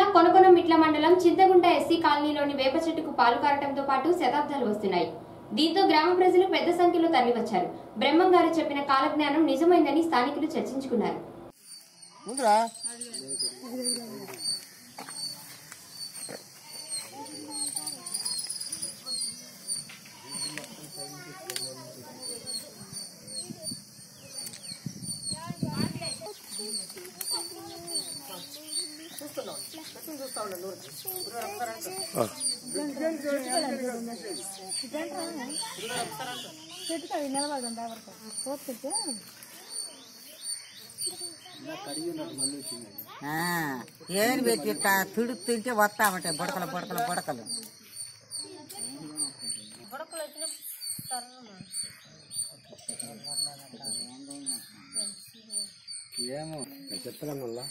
కొనకొనమిట్ల మండలం చింతగుంట ఎస్సీ కాలనీలోని వేప చెట్టుకు పాలు కారటంతో పాటు శతాబ్దాలు వస్తున్నాయి. దీంతో గ్రామ ప్రజలు పెద్ద సంఖ్యలో తరలివచ్చారు. బ్రహ్మం గారు చెప్పిన కాలజ్ఞానం నిజమైందని స్థానికులు చర్చించుకున్నారు. ఏం పెట్టి తిడుతుంటే వస్తామంటే బుడకలు బుడకలు బుడకలు ఏమో చెప్తాం మళ్ళా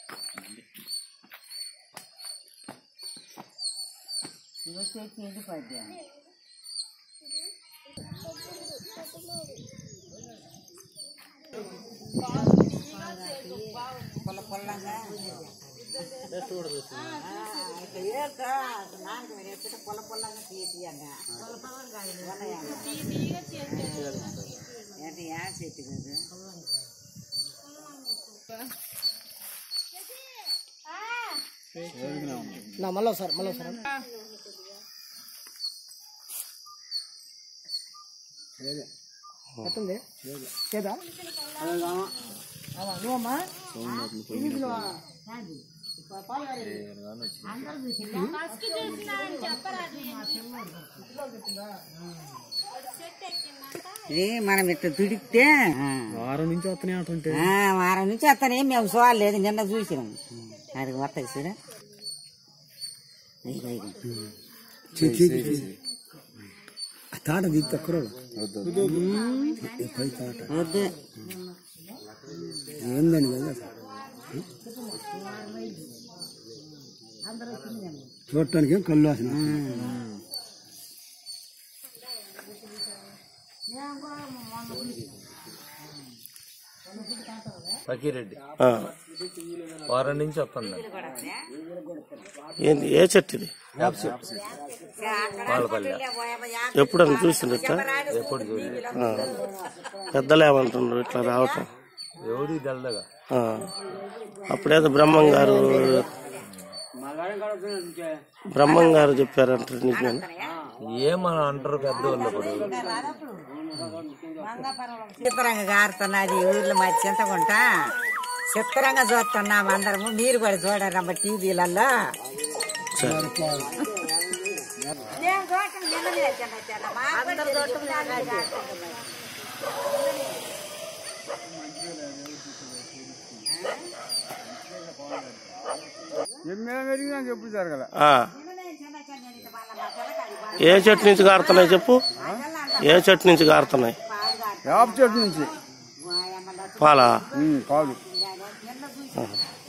ఎండిపోద్ది. పొల్ల పొల్లంగా పొల్ల పొల్లంగా తీయంగా ఏంటి యా చెట్టు కదా మళ్ళీ సార్ ఎట్టుంది చేదా నువ్వమ్మా ఇది మనం ఇట్లా తుడితే వారం నుంచి వస్తున్నాయి అంటుంటే వారం నుంచి వస్తానే మేము చూడలేదు. నిన్న చూసినాం. అది వస్తాయి చూడ తాట దిక్కు అక్కడ వద్దు ఏందండి కదా చూడటానికి ఏం కళ్ళు వాసన ఫకీరెడ్డి వారం నుంచి వస్తుంది. ఏ చెట్టు ఇది? వాళ్ళపల్లి ఎప్పుడన్నా చూసిండ్రట? ఎప్పుడు చూడలేదు. పెద్దలు ఏమంటున్నారు ఇట్లా రావటం? ఎవరి తెల్లగా అప్పుడేదో బ్రహ్మం గారు చెప్పారంటారు. నీకు ఏమని అంటారు పెద్దవాళ్ళు కూడా. చిత్రంగా గారుతున్నది ఊర్లో మా చింతకుంట చిత్రంగా చూస్తున్నాం అందరము. మీరు కూడా చూడారమ్మ టీవీలలో. ఏ చెట్టు నుంచి కారుతున్నాయి చెప్పు? ఏ చెట్టు నుంచి కారుతున్నాయి? వేప చెట్టు నుంచి పాలా? పాలు